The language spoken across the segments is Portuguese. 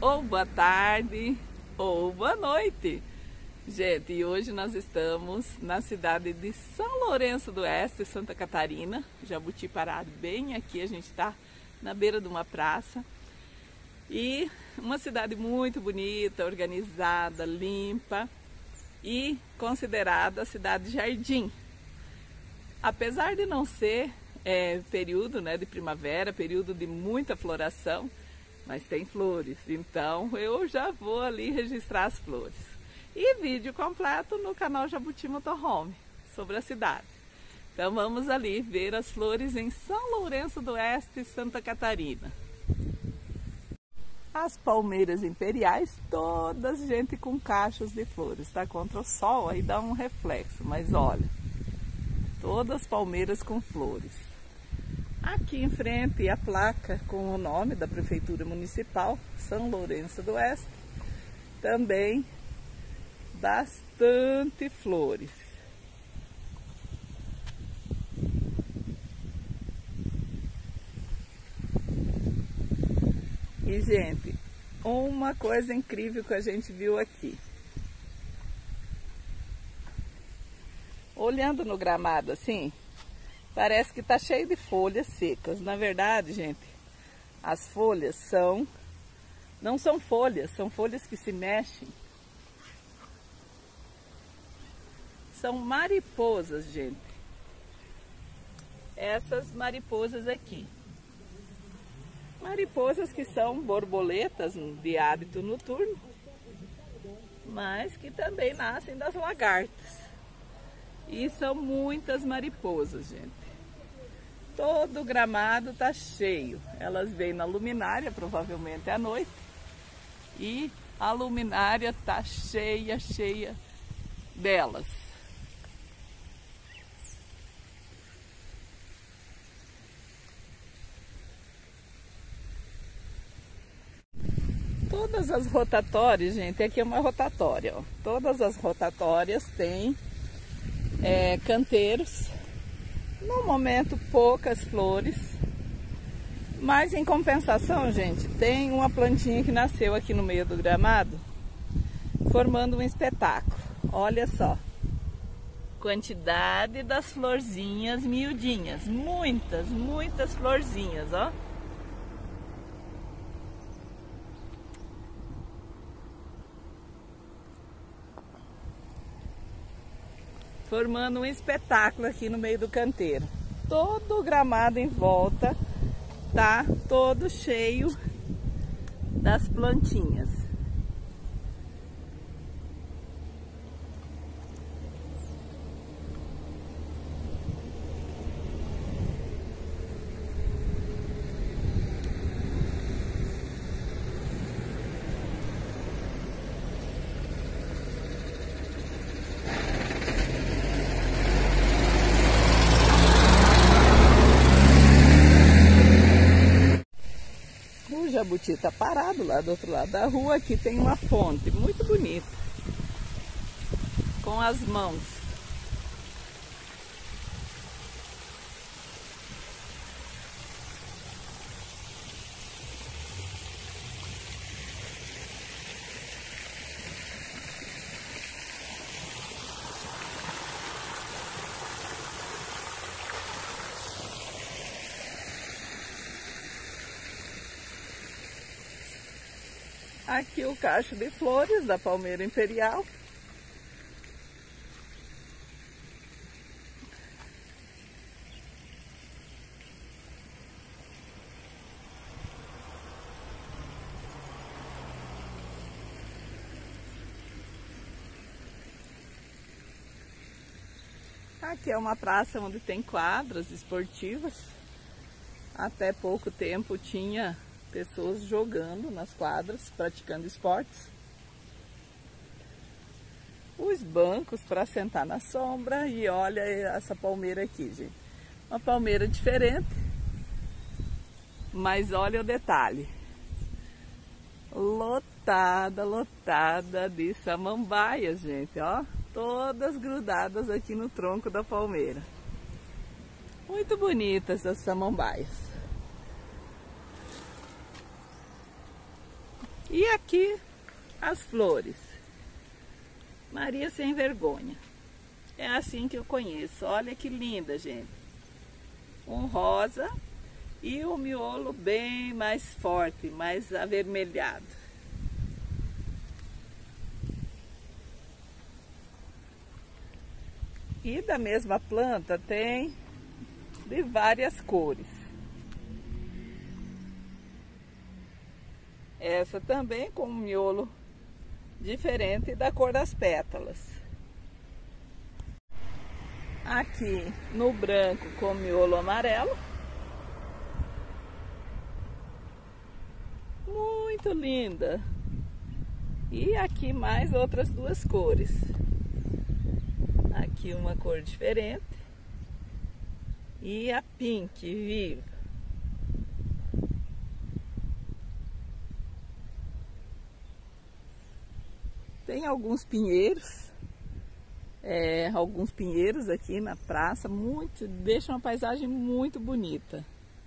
ou boa tarde, ou boa noite. Gente, e hoje nós estamos na cidade de São Lourenço do Oeste, Santa Catarina. Jabuti parado bem aqui, a gente está na beira de uma praça. E uma cidade muito bonita, organizada, limpa e considerada cidade jardim. Apesar de não ser período de primavera, período de muita floração, mas tem flores, então eu já vou ali registrar as flores. E vídeo completo no canal Jabuti Motorhome sobre a cidade. Então vamos ali ver as flores em São Lourenço do Oeste, Santa Catarina. As palmeiras imperiais, todas gente com cachos de flores, tá? Contra o sol aí dá um reflexo, mas olha, todas palmeiras com flores. Aqui em frente a placa com o nome da Prefeitura Municipal, São Lourenço do Oeste, também bastante flores. E, gente, uma coisa incrível que a gente viu aqui. Olhando no gramado assim, parece que tá cheio de folhas secas. Na verdade, gente, as folhas não são folhas, são folhas que se mexem. São mariposas, gente. Essas mariposas aqui. Mariposas que são borboletas de hábito noturno, mas que também nascem das lagartas. E são muitas mariposas, gente. Todo o gramado tá cheio. Elas vêm na luminária, provavelmente à noite. E a luminária tá cheia delas. Todas as rotatórias, gente, aqui é uma rotatória, ó. Todas as rotatórias têm canteiros. No momento, poucas flores. Mas em compensação, gente, tem uma plantinha que nasceu aqui no meio do gramado, formando um espetáculo. Olha só. Quantidade das florzinhas miudinhas. Muitas florzinhas, ó. Formando um espetáculo aqui no meio do canteiro. Todo o gramado em volta tá todo cheio das plantinhas. O jabuti está parado lá do outro lado da rua. Aqui tem uma fonte muito bonita, com as mãos. Aqui o cacho de flores da palmeira imperial. Aqui é uma praça onde tem quadras esportivas. Até pouco tempo tinha pessoas jogando nas quadras, praticando esportes. Os bancos para sentar na sombra. E olha essa palmeira aqui, gente. Uma palmeira diferente, mas olha o detalhe. Lotada de samambaias, gente, ó. Todas grudadas aqui no tronco da palmeira. Muito bonitas as samambaias. E aqui as flores. Maria sem vergonha. É assim que eu conheço. Olha que linda, gente. Um rosa e o miolo bem mais forte, mais avermelhado. E da mesma planta tem de várias cores. Essa também com um miolo diferente da cor das pétalas. Aqui no branco com miolo amarelo. Muito linda. E aqui mais outras duas cores. Aqui uma cor diferente. E a pink viva. Tem alguns pinheiros. Alguns pinheiros aqui na praça. Deixa uma paisagem muito bonita.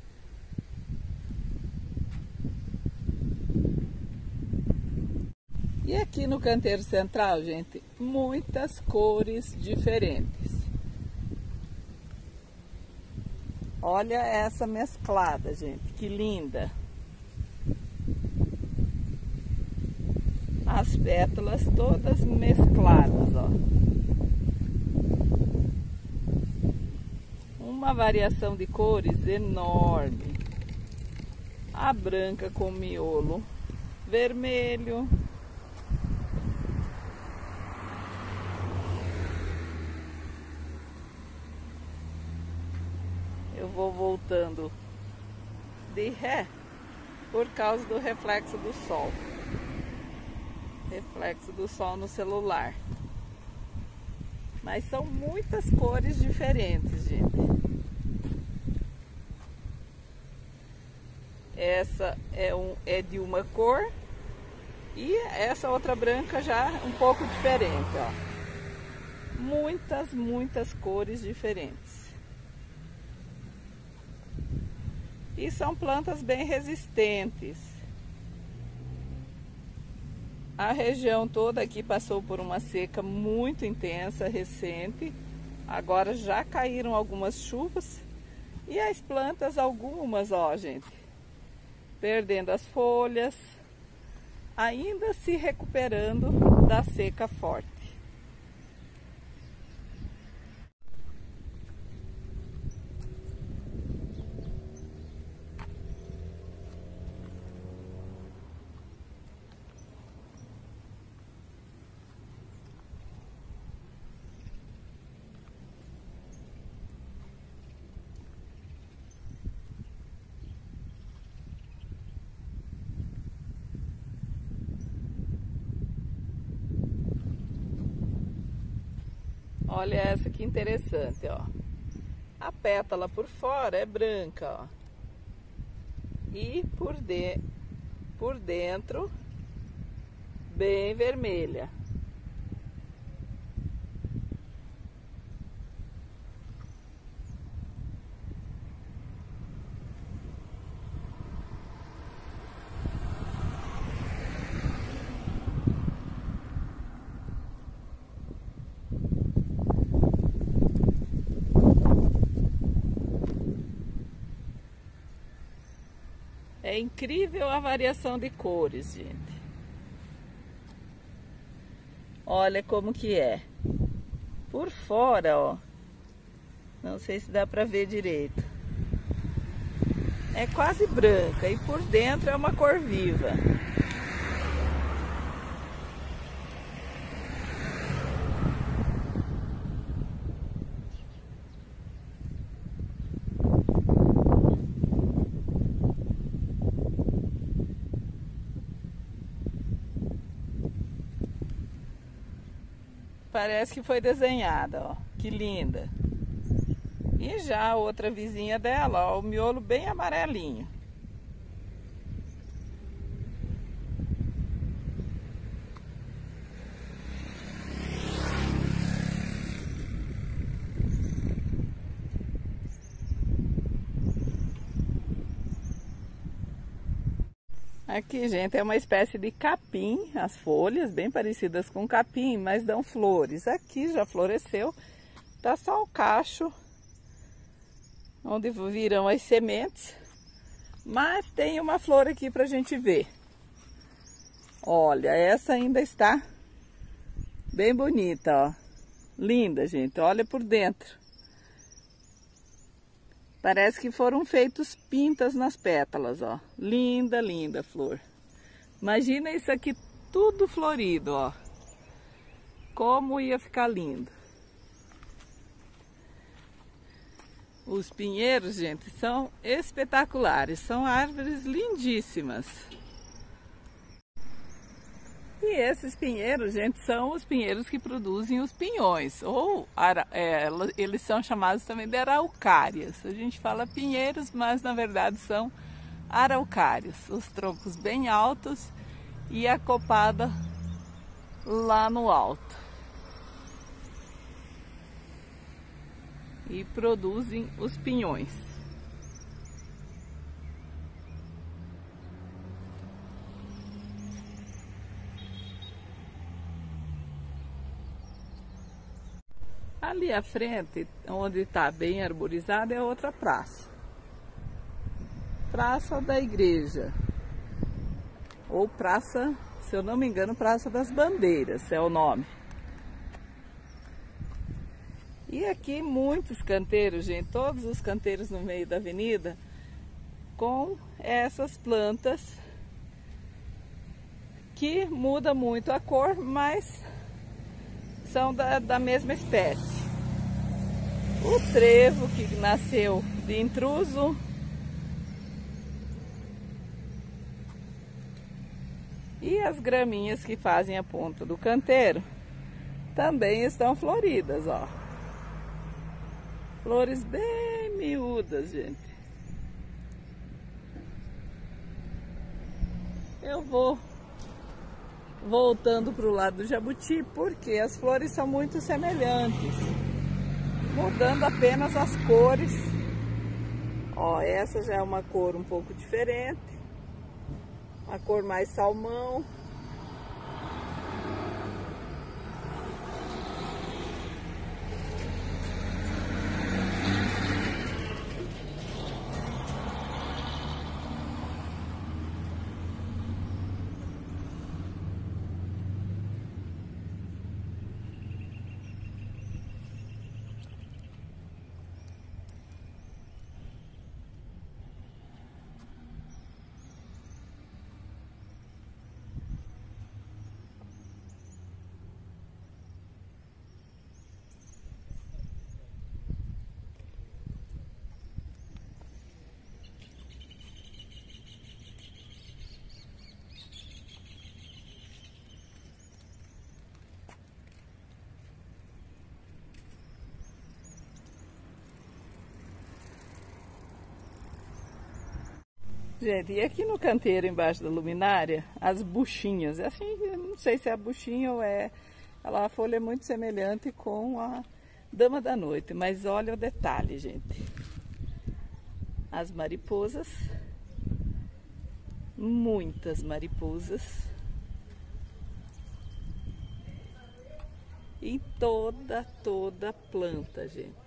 E aqui no canteiro central, gente, muitas cores diferentes. Olha essa mesclada, gente, que linda. As pétalas todas mescladas, ó. Uma variação de cores enorme. A branca com miolo vermelho. Eu vou voltando de ré por causa do reflexo do sol. Reflexo do sol no celular. Mas são muitas cores diferentes, gente. Essa é de uma cor e essa outra branca já um pouco diferente, ó. Muitas cores diferentes. E são plantas bem resistentes. A região toda aqui passou por uma seca muito intensa, recente. Agora já caíram algumas chuvas. E as plantas, algumas, ó, gente, perdendo as folhas, ainda se recuperando da seca forte. Olha essa que interessante, ó. A pétala por fora é branca, ó. E por dentro bem vermelha. É incrível a variação de cores, gente. Olha como que é. Por fora, ó. Não sei se dá pra ver direito. É quase branca e por dentro é uma cor viva. Parece que foi desenhada, ó. Que linda. E já a outra vizinha dela, ó, o miolo bem amarelinho. Aqui, gente, é uma espécie de capim, as folhas bem parecidas com capim, mas dão flores. Aqui já floresceu, tá só o cacho, onde virão as sementes, mas tem uma flor aqui pra gente ver. Olha, essa ainda está bem bonita, ó. Linda, gente, olha por dentro. Parece que foram feitos pintas nas pétalas, ó. Linda, linda flor. Imagina isso aqui tudo florido, ó. Como ia ficar lindo. Os pinheiros, gente, são espetaculares. São árvores lindíssimas. E esses pinheiros, gente, são os pinheiros que produzem os pinhões, ou eles são chamados também de araucárias. A gente fala pinheiros, mas na verdade são araucárias. Os troncos bem altos e a copada lá no alto. E produzem os pinhões. Ali à frente, onde está bem arborizada, é outra praça. Praça da Igreja. Ou praça, se eu não me engano, Praça das Bandeiras é o nome. E aqui muitos canteiros, gente, todos os canteiros no meio da avenida, com essas plantas que muda muito a cor, mas são da mesma espécie. O trevo, que nasceu de intruso. E as graminhas que fazem a ponta do canteiro também estão floridas, ó. Flores bem miúdas, gente. Eu vou voltando para o lado do jabuti, porque as flores são muito semelhantes, mudando apenas as cores. Ó, essa já é uma cor um pouco diferente, uma cor mais salmão. Gente, e aqui no canteiro embaixo da luminária, as buchinhas, assim, eu não sei se é a buchinha ou é, a folha é muito semelhante com a dama da noite, mas olha o detalhe, gente. As mariposas, muitas mariposas, em toda a planta, gente.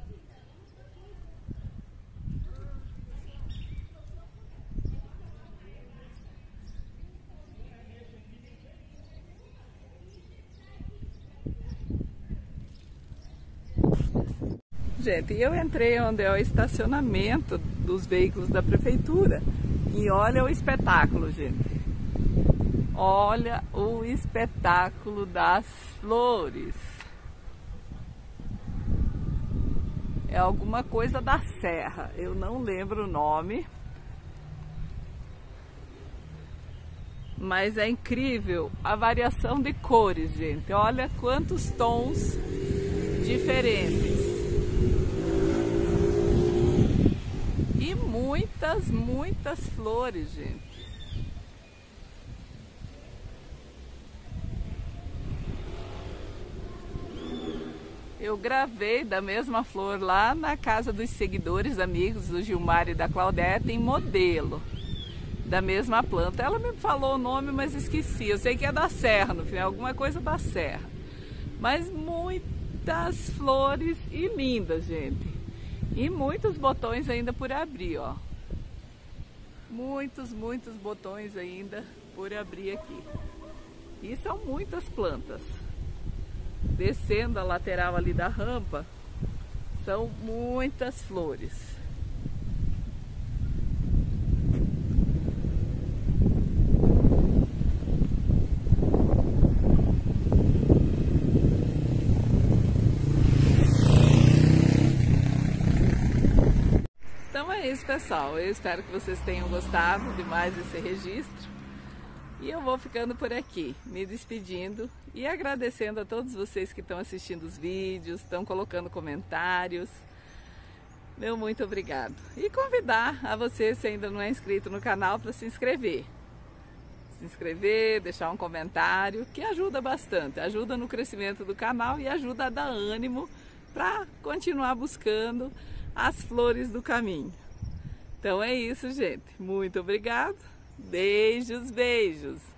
Gente, eu entrei onde é o estacionamento dos veículos da prefeitura e olha o espetáculo, gente. Olha o espetáculo das flores. É alguma coisa da serra, eu não lembro o nome. Mas é incrível a variação de cores, gente. Olha quantos tons diferentes. E muitas flores, gente. Eu gravei da mesma flor lá na casa dos seguidores, amigos do Gilmar e da Claudete, em Modelo. da mesma planta. Ela me falou o nome, mas esqueci. Eu sei que é da serra, no final, alguma coisa da serra. Mas muitas flores e lindas, gente. E muitos botões ainda por abrir, ó. Muitos botões ainda por abrir aqui. E são muitas plantas. Descendo a lateral ali da rampa, são muitas flores. Então é isso, pessoal. Eu espero que vocês tenham gostado de mais esse registro. E eu vou ficando por aqui, me despedindo e agradecendo a todos vocês que estão assistindo os vídeos, estão colocando comentários. Meu muito obrigado. E convidar a você, se ainda não é inscrito no canal, para se inscrever. Se inscrever, deixar um comentário, que ajuda bastante. Ajuda no crescimento do canal e ajuda a dar ânimo para continuar buscando as flores do caminho. Então é isso, gente. Muito obrigado. Beijos, beijos!